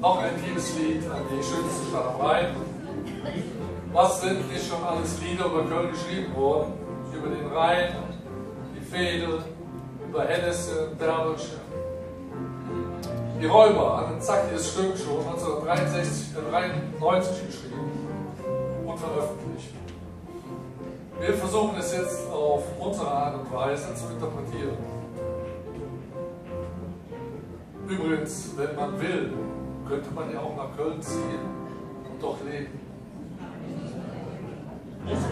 Noch ein Liebeslied an die schönste Stadt am Rhein. Was sind nicht schon alles Lieder über Köln geschrieben worden? Über den Rhein, die Veedel, über Hennesse, Berlesche. Die Räuber hatten zack dieses Stück schon 1993 geschrieben und veröffentlicht. Wir versuchen es jetzt auf unsere Art und Weise zu interpretieren. Übrigens, wenn man will, könnte man ja auch nach Köln ziehen und dort leben.